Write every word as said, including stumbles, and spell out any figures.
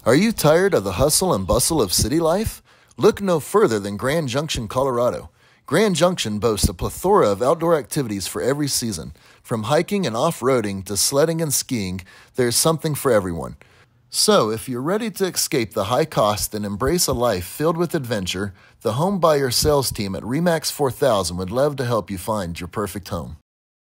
Are you tired of the hustle and bustle of city life? Look no further than Grand Junction, Colorado. Grand Junction boasts a plethora of outdoor activities for every season. From hiking and off-roading to sledding and skiing, there's something for everyone. So, if you're ready to escape the high cost and embrace a life filled with adventure, the Home Buyer sales team at RE/MAX four thousand would love to help you find your perfect home.